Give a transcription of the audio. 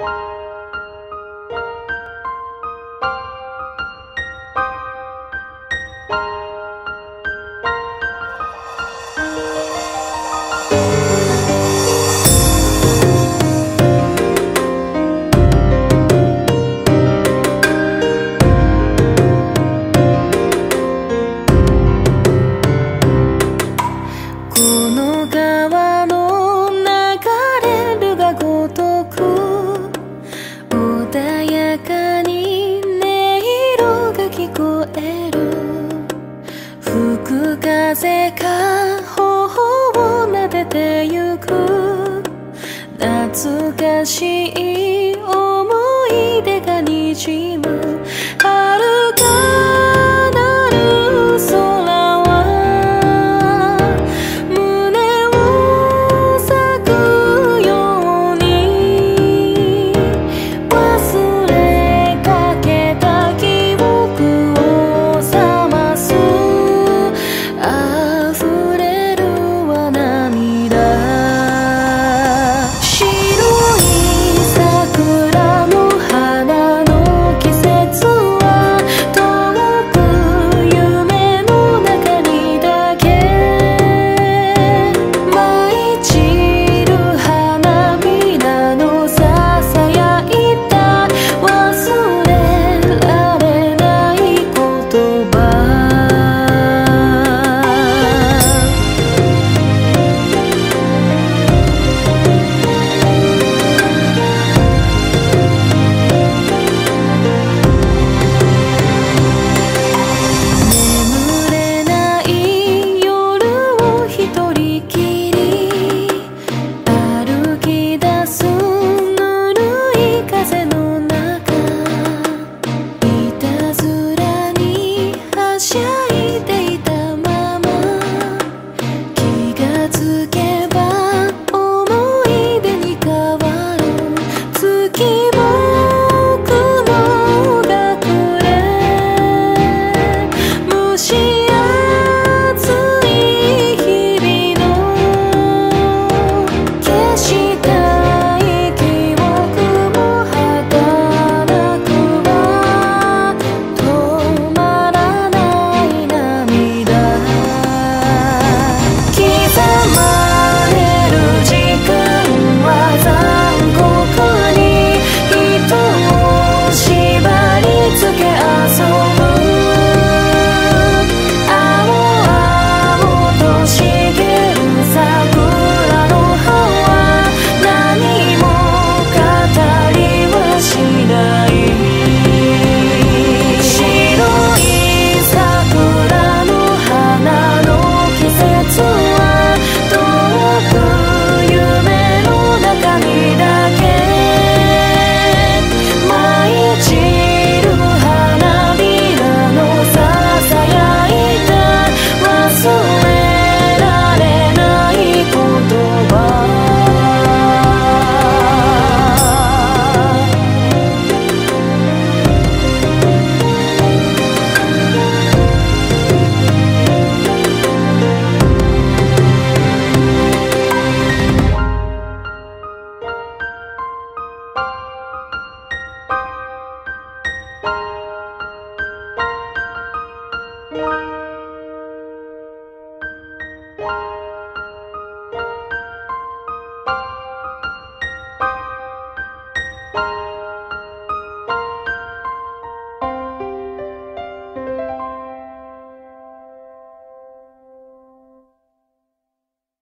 風が頬を撫でてゆく懐かしい思い出がにじむ遥かなる空は胸を咲くように忘れかけた記憶を覚ます溢れるは涙白い桜の花の季節は遠く夢の中にだけ舞い散る花びらのささやいた忘れられない言葉眠れない夜を一人きり歩き出すぬるい風の中いたずらにはしゃいでいたまま気がつけば思い出に変わる月も雲が暮れ蒸し暑い日々の消したい記憶も儚くは止まらない涙刻まれる時間は残酷に人を縛り付け遊ぶ青々と茂る桜の葉は何も語りはしない白い桜の花の季節は遠く夢の中にだけ舞い散る花びらのささやいた忘れられない言葉「